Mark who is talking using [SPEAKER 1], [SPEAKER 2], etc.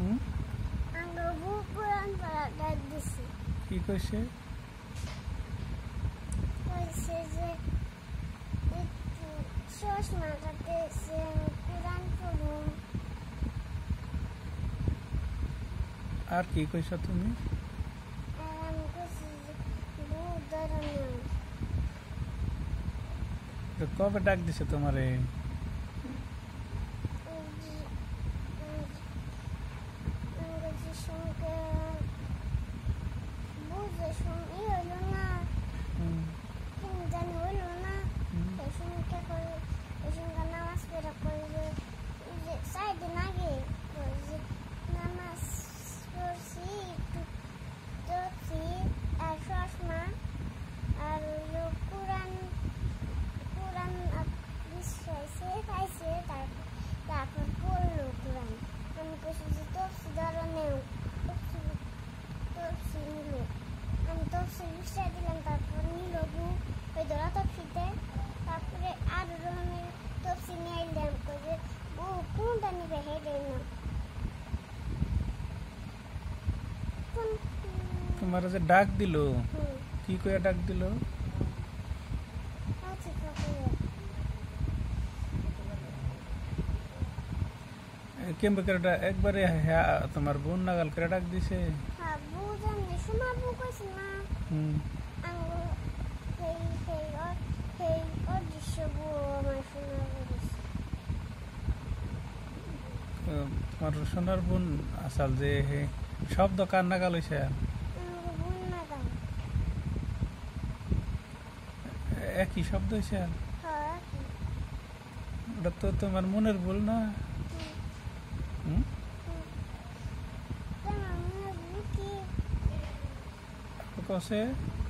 [SPEAKER 1] কি কইছে? আর কি কইছ তুমি? কবে ডাক দিছে তোমারে? তোমার যে ডাক দিল, কি কইয়া ডাক দিল? কেমবে করে একবারে তোমার বোন নাগাল করে ডাক দিছে? তোমার সোনার বোন আসাল যে শব্দ কার নাগাল হইছে? একই শব্দ হইছে? ওটা তো তোমার মনের ভুল না? কসে